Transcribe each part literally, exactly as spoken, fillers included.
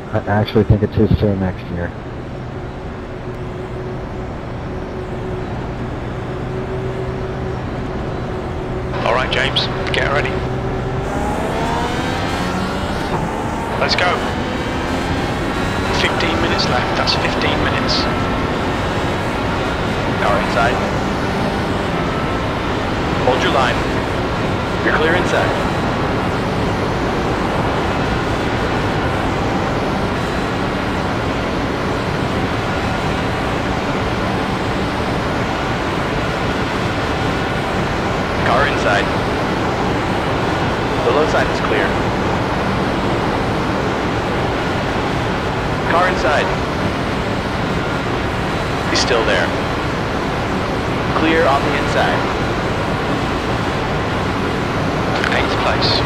I actually think it's his turn next year. All right, James, get ready. Let's go. fifteen minutes left, that's fifteen minutes. Car inside. Hold your line. You're clear inside. Car inside. The low side is clear. Car inside. He's still there. Clear on the inside. Eighth place.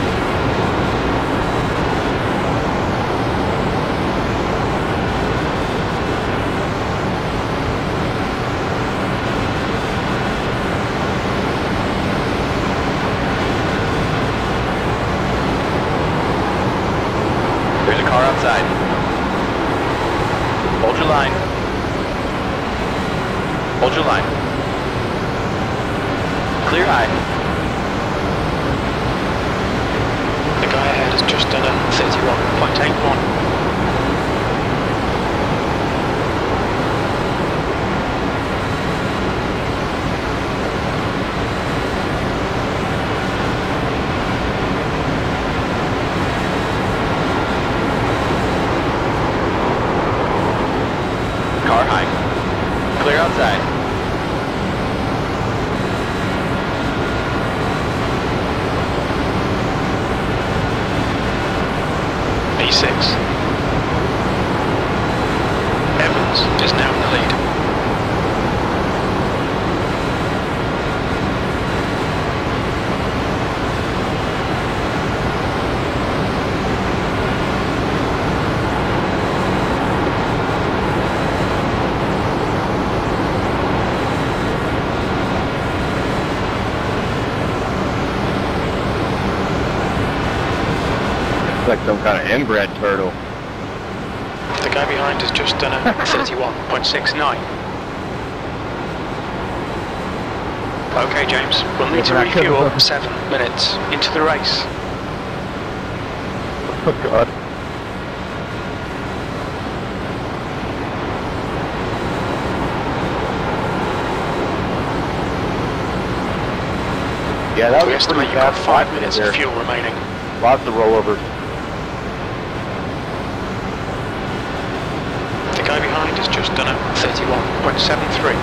There's a car outside. Hold your line. Hold your line. Clear high. The guy ahead has just done a thirty-one point eight one. Car high. Clear outside. B six. Evans is now in the lead. Like some kind of inbred turtle. The guy behind has just done a thirty-one point six nine. Okay, James, we'll need to refuel seven minutes into the race. Oh God. Yeah, that We was estimate pretty you've got fast. five minutes there. of fuel remaining. Lots of rollovers. The guy behind has just done a thirty-one point seven three.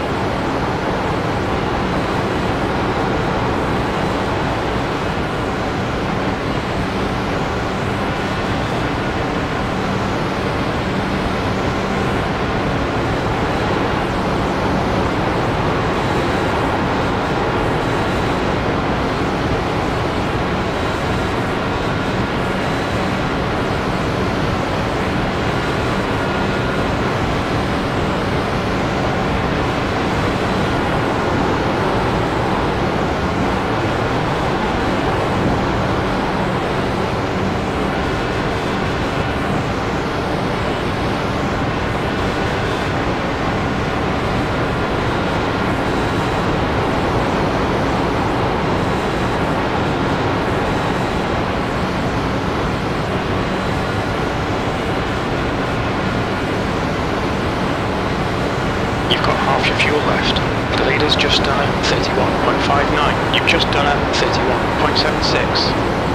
You've got half your fuel left. The leader's just done a thirty-one point five nine. You've just done a thirty-one point seven six.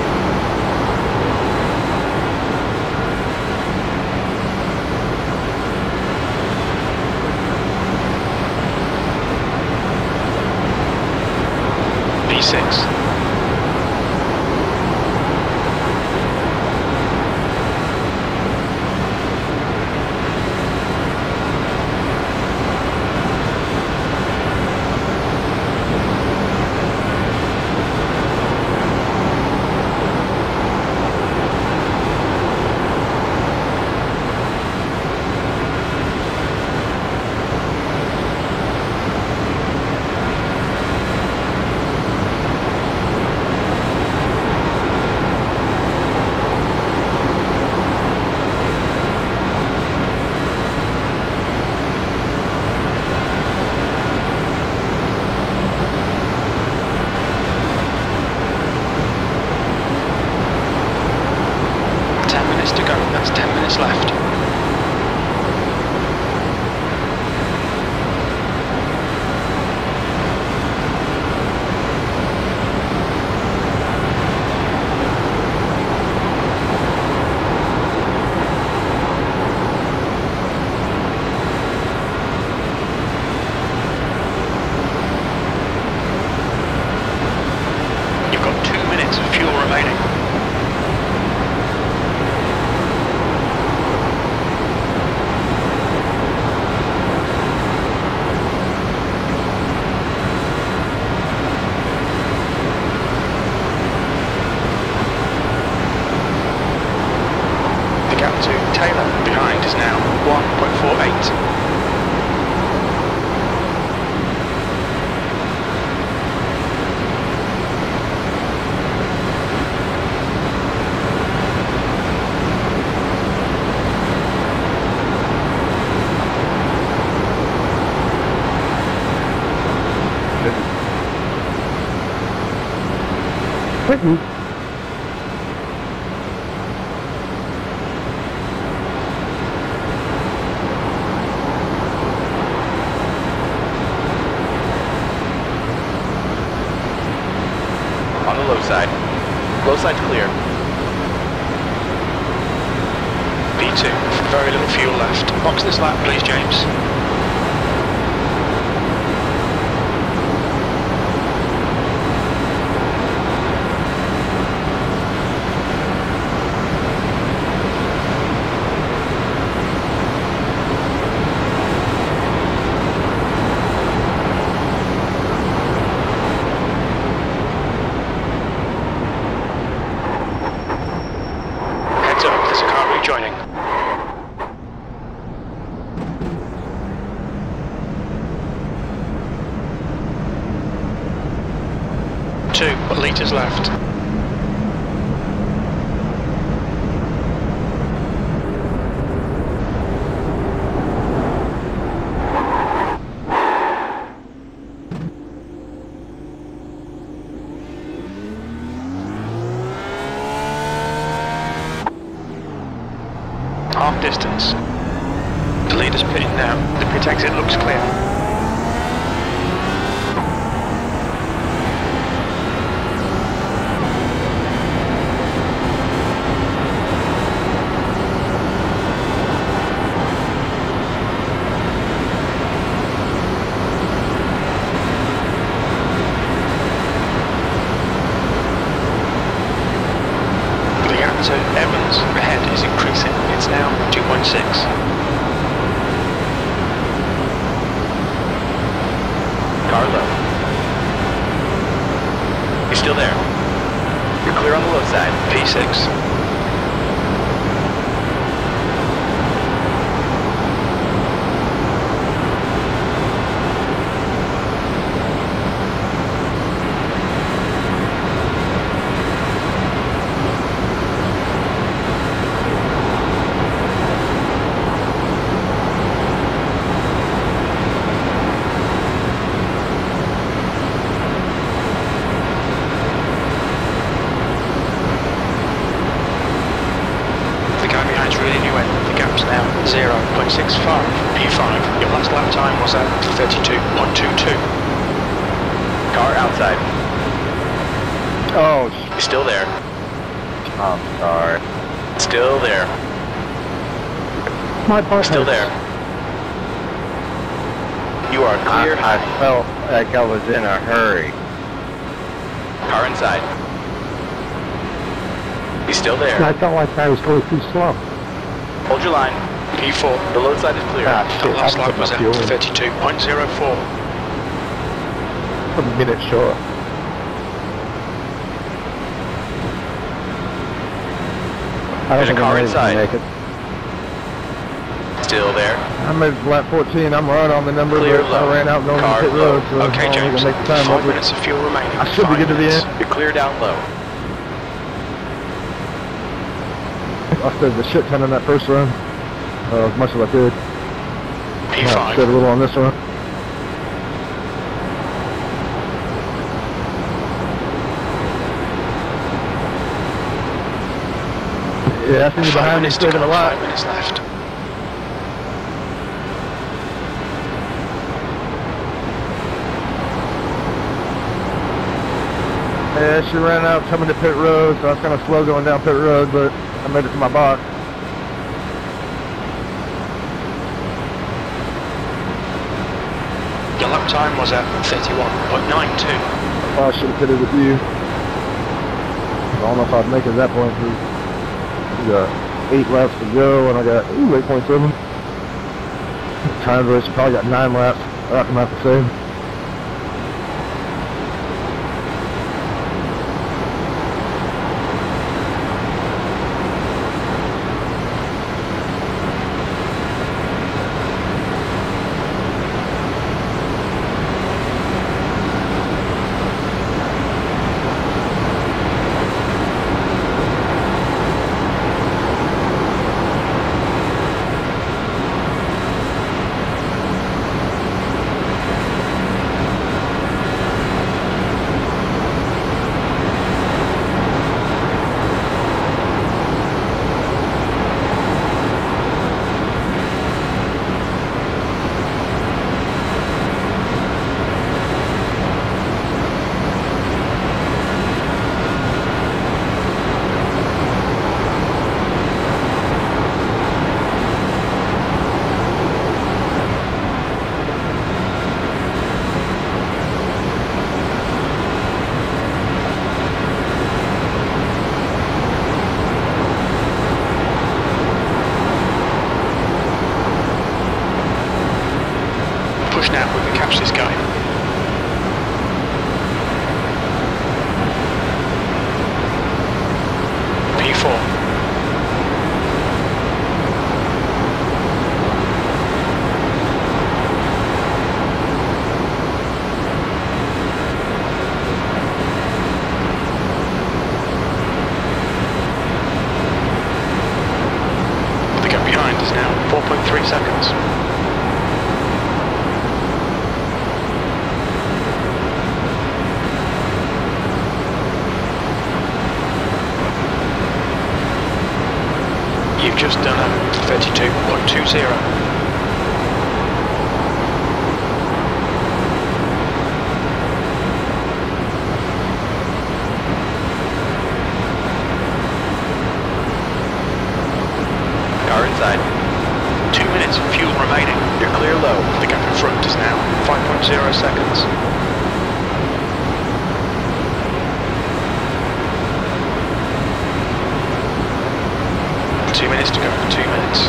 B six. minutes to go. That's ten minutes left. You've got two minutes of fuel remaining. The gap to Taylor behind is now one point four eight. Quitting. On the low side. Low side's clear. P two, very little fuel left. Box this lap, please, James. Heads up, there's a car rejoining. Two litres left. Half distance. The leader's pitting now. The pit exit looks clear. The gap to Evans ahead is increasing. It's now two point six. Car low. You're still there. You're clear on the low side. P six. Now zero point six five. P five. Your last lap time was at thirty-two point two two. Car outside. Oh, You're still there. I'm sorry. Still there. My butt Still hurts. there. You are clear. I, I felt like I was in a hurry. Car inside. He's still there. I felt like I was going too slow. Hold your line. P four. The low side is clear. Ah, The shit, last I lap put was my at fuel in. thirty-two point zero four. A minute short. I don't There's a think car I'm ready inside. to make it. Still there. I'm at lap fourteen. I'm right on the number, Clear but low. I ran out going Car to pit low. road, so Okay, I don't James. think I'll make the time. Five Hopefully. minutes of fuel remaining. I should be Five good to the minutes. end. You're clear down low. I saved a shit ton in that first run. Uh, as much as I could. P I five. saved a little on this one. Yeah, I see you Five behind me, minutes to saving go, a lot. five minutes left. Yeah, she ran out coming to pit road, so I was kind of slow going down pit road, but I made it to my box. Your lap time was at thirty-one point nine two. I probably should have pitted with you. I don't know if I'd make it at that point, because we got eight laps to go, and I got, ooh, eight point seven. Time race, probably got nine laps. I'll come out the same. Push now, we can catch this guy. P four. The gap behind is now four point three seconds. You've just done a thirty-two point two zero. Car inside. Two minutes of fuel remaining. You're clear low. The gap in front is now five point zero seconds. Two minutes to go, two minutes.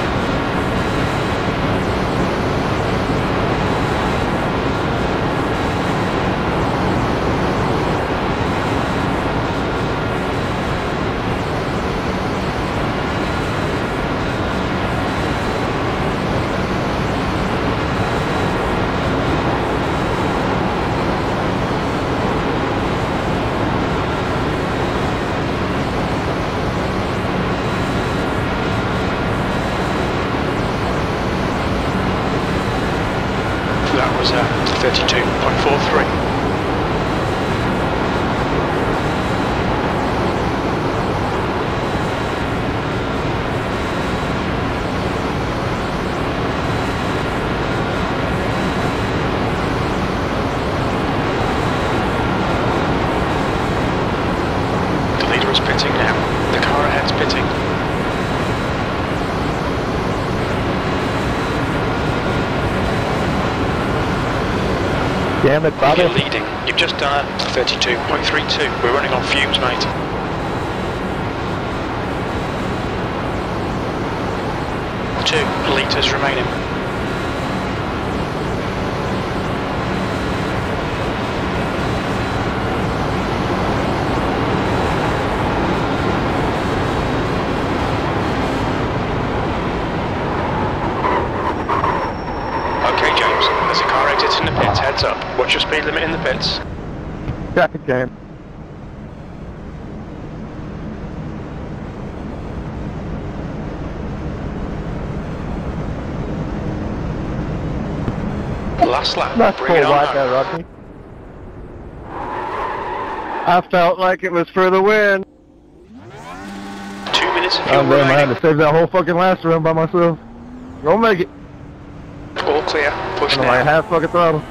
That was uh, thirty-two point four three. The leader is pitting now. The car ahead's pitting. Damn it, Bobby. You're leading. You've just done a thirty-two point three two. We're running on fumes, mate. Two litres remaining. Okay, James. There's a car exiting the pits. Heads up. What's your speed limit in the pits? Back again. Last lap. That's Bring cool it on like home. that, Rodney. I felt like it was for the win. Two minutes of fuel Oh, damn, I had remaining. to save that whole fucking last round by myself. Don't make it. All clear. Push I'm like now. half fucking throttle.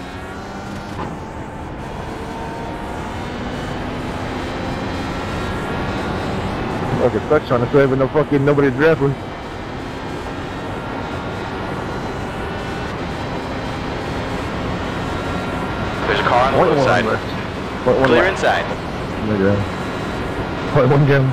Fucking stuck trying to save with no fucking nobody driving. There's a car on the Point one roadside. left. Point one Clear left. inside. There you go. Point one gun.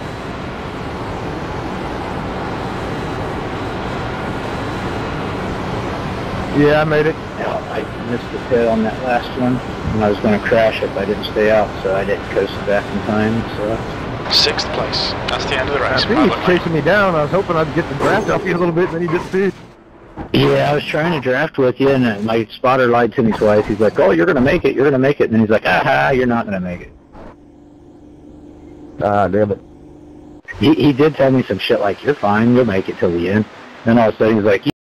Yeah, I made it. Yeah, I missed the pit on that last one, and I was going to crash if I didn't stay out, so I didn't coast back in time. So Sixth place. That's the end of the I race. think Pilot he's mate. chasing me down. I was hoping I'd get the draft off you a little bit, and then he disappeared. yeah, I was trying to draft with you, and my spotter lied to me twice. He's like, "Oh, you're going to make it. You're going to make it," and then he's like, "Aha, you're not going to make it." Ah, damn it. He he did tell me some shit like, "You're fine. You'll make it till the end." Then all of a sudden he's like,